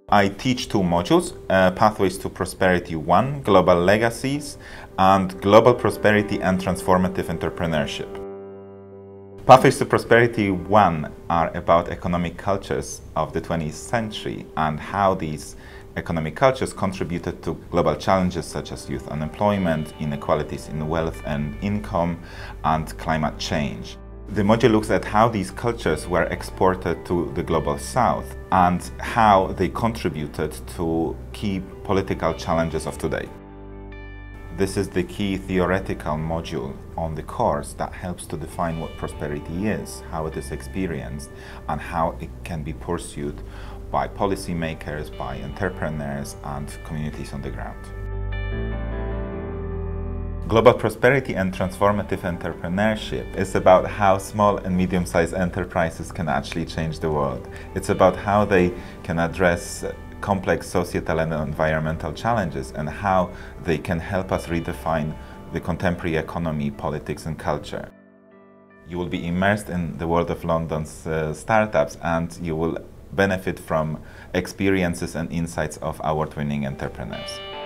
I teach two modules, Pathways to Prosperity 1, Global Legacies, and Global Prosperity and Transformative Entrepreneurship. Pathways to Prosperity 1 are about economic cultures of the 20th century and how these economic cultures contributed to global challenges such as youth unemployment, inequalities in wealth and income, and climate change. The module looks at how these cultures were exported to the global south and how they contributed to key political challenges of today. This is the key theoretical module on the course that helps to define what prosperity is, how it is experienced, and how it can be pursued by policymakers, by entrepreneurs, and communities on the ground. Global Prosperity and Transformative Entrepreneurship is about how small and medium-sized enterprises can actually change the world. It's about how they can address complex societal and environmental challenges and how they can help us redefine the contemporary economy, politics, and culture. You will be immersed in the world of London's startups, and you will benefit from experiences and insights of award-winning entrepreneurs.